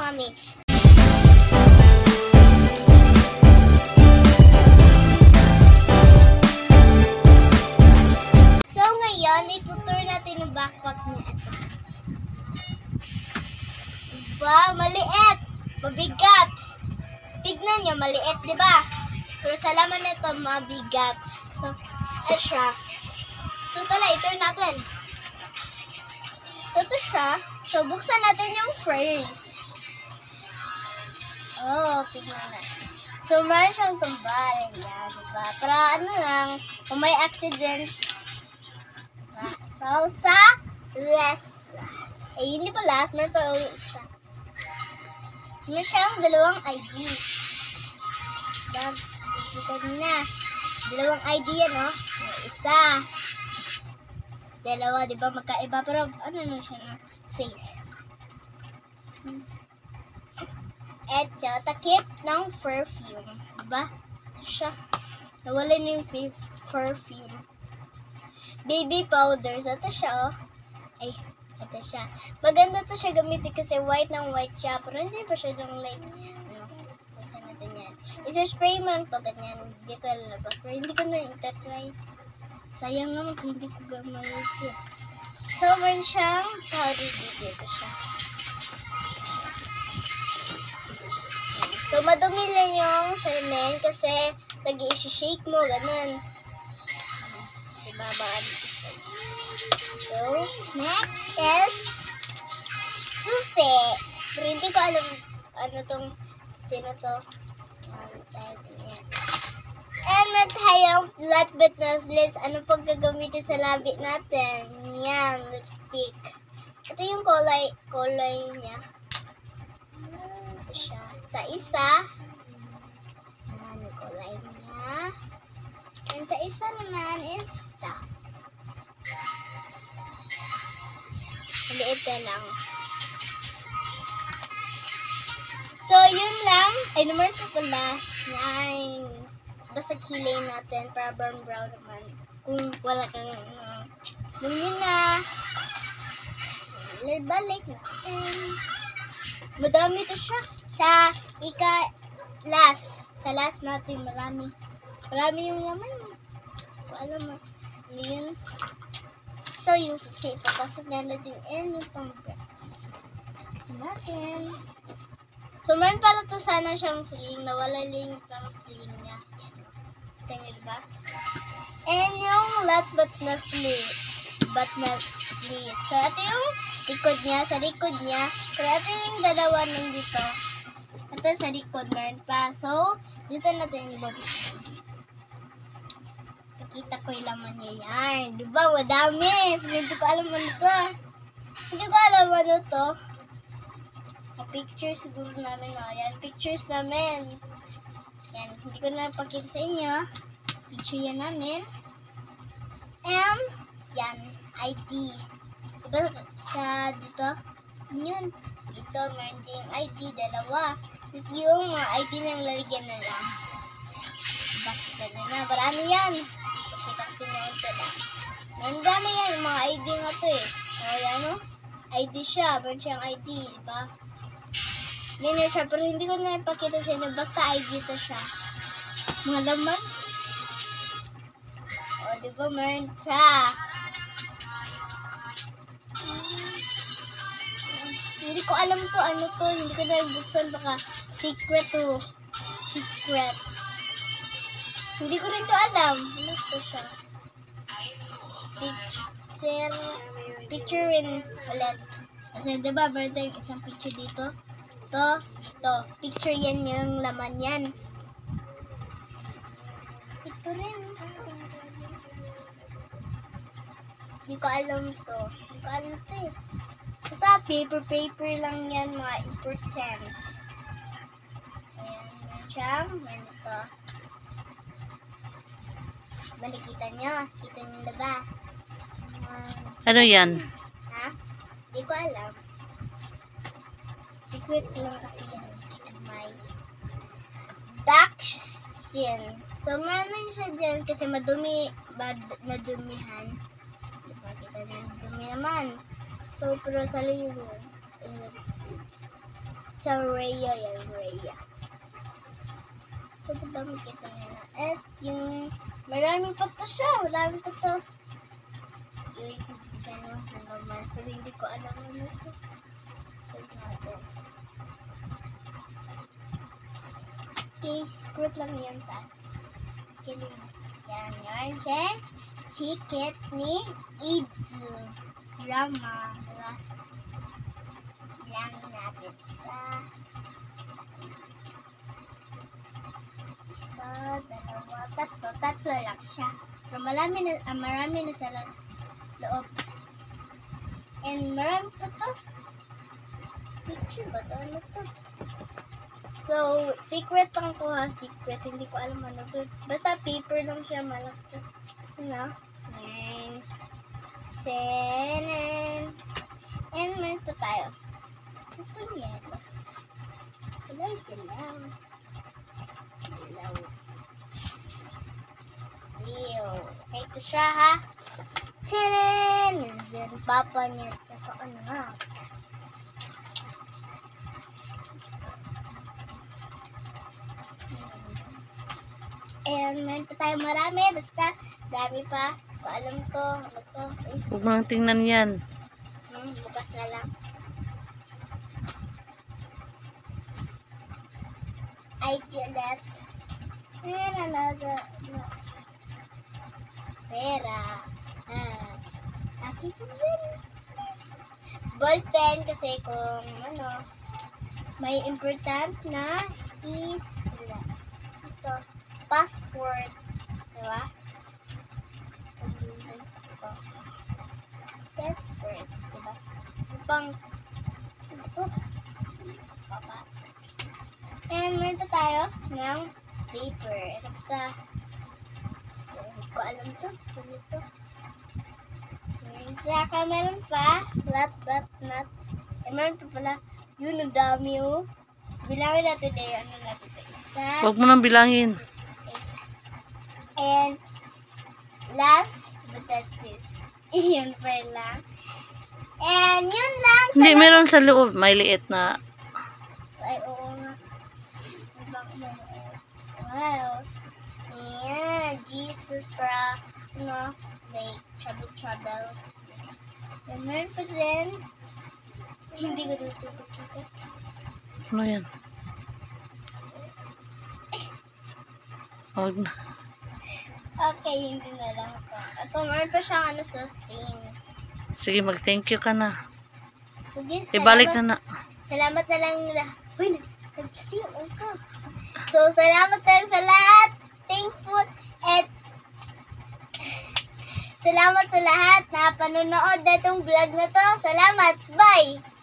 Mami. So ngayon, itutur natin yung backpack niya. Ito. Diba? Maliit. Mabigat. Tignan nyo, maliit, diba? Pero sa laman nito, mabigat. So, ito siya. So, tala, itur natin. So, ito siya. So, buksan natin yung first. Oh, tignan natin. So, meron siyang tumbal. Yan, diba? Pero ano lang, kung may accident. Diba? So, sa last. Eh, hindi pa last. Meron pa isa. Meron siyang dalawang ID. Diba? Kita na. Dalawang ID yan, oh. Isa. Dalawa, di ba? Magkaiba. Pero, ano na siya na? Face. Eto, takip ng perfume. Diba? Ito siya. Nawala na yung perfume. Baby powders. Ito siya, oh. Ay, ito siya. Maganda to siya gamitin kasi white ng white siya. Pero hindi pa siya yung like, ano, basta natin yan. Isa-spray mo lang to, ganyan. Hindi ko lalabas. Pero hindi ko na itatry. Sayang naman kung hindi ko gamalit yun. So, meron siyang powder dito. Ito siya. So, madumi lang yung salamin kasi nag-i-shake mo, ganun. Diba ba? So, next is susi. Pero hindi ko alam ano tong susi na to. And meron tayong flat but noseless. Ano pag gagamitin sa labi natin? Yan, lipstick. Ito yung kulay niya. Ito siya. Sa isa, yan yung kulay niya. And sa isa naman is ito. Maliit na lang. So, yun lang. Ay, naman siya pala. Yan. Basta kilay natin para brown naman. Kung wala kang yun na. Balik natin. Madami to siya. Sa last. Sa last natin marami. Marami yung laman niya. Kung alam mo. Ano yun? So, yung susi. Papasok na natin in yung pang-breast. Natin. So, meron pala to sana siyang sling. Nawala lang yung pang sling niya. Tingnan ba? And yung last but not least. So, ito yung likod niya. Sa likod niya. Pero ito yung dalawa nandito. Ito sa likod. Meron pa. So, dito natin yung body. Pakita ko yung laman niya yan. Diba? Madami. Pero hindi ko alam ano to. Hindi ko alam ano to. Picture siguro namin. O, yan. Pictures namin. Yan. Hindi ko na pakita sa inyo. Picture yan namin. And, yan. ID. Diba sa dito? Yun. Dito, meron din ID. Dalawa. Dito yung mga ID na lalagyan na lang. Bakit na? Marami yan. Pakita ko sinunod ko lang. Marami yan. Mga ID nga to eh. O, yan o. ID siya. Meron siyang ID. Diba? Ganyan siya. Pero hindi ko na ipakita sa inyo. Basta ID to siya. Mga laman. O, diba? Meron siya. Hindi ko alam to. Ano to? Hindi ko na buksan. Baka secret to. Secret. Hindi ko rin to alam. Ano to siya? Picture in ulit. Kasi diba, meron tayong isang picture dito. Ito. Picture yan yung laman yan. Ito rin. Hindi ko alam to. Hindi ko alam to eh. Basta paper lang yan, mga importance. Ayan, meron siyang, ito. Nakita nyo? Kita nyo na ba? Ano yan? Ha? Hindi ko alam. Secret lang kasi yan. May vaccine. So, meron siya dyan kasi madumi, nadumihan. Diba? Kita nyo, dumi naman. So, pero sa liyo. Sa Rhea yan, Rhea. So, diba makita nyo na? At yung, marami pa to siya. Marami pa to. Yung, gano'n, naman. Pero hindi ko alam ano ito. Tignan natin. Okay, secret lang yan sa kiling. Yan, yan, Jen. Ticket ni Idzu. Drama. Diba? Bilangin natin sa isa, dalawa, tatlo lang siya. Pero marami na sa loob. And marami pa to. Picture ba to? Ano to? So, secret lang to ha. Secret. Hindi ko alam ano to. Basta paper lang siya. Malaki. Ano? And, and meron pa tayo. Ito niya. Kulay dilaw. Dilaw. Ew. Okay, ito siya ha. Tinin! And then, papa niya. Tsaka ano nga. And meron pa tayo marami. Basta, dami pa. Kung alam to. Ano to? Huwag mo nang tingnan yan. Bukas na lang. I did that. And another. Pera. Aking pera. Ball pen kasi kung ano, may important na is ito, passport. Diba? Passport. Diba? Upang ito. Papasok. And meron pa tayo ng paper. Ito. So, hindi ko alam to. Ano to? Saka meron pa. Nuts. Eh, meron pa pala. Yun, ang dami oh. Bilangin natin eh. Ano natin ito? Isa. Huwag mo nang bilangin. And last but not least. Yun pa lang. And yun lang. Hindi, meron sa loob. May liit na. Ay, oo nga. Wow. Ayan. Jesus para, ano, like, trouble. And meron pa din. Hindi ko dito pakita. Ano yan? Huwag na. Okay, hindi na lang ito. Ito, meron pa siyang ano sa same. Sige, mag-thank you ka na. Sige, Ibalik na na. Salamat na lang nila. Uy, nag-see ko. So, salamat lang sa lahat. Thankful at salamat sa lahat na panonood na itong vlog na to. Salamat. Bye!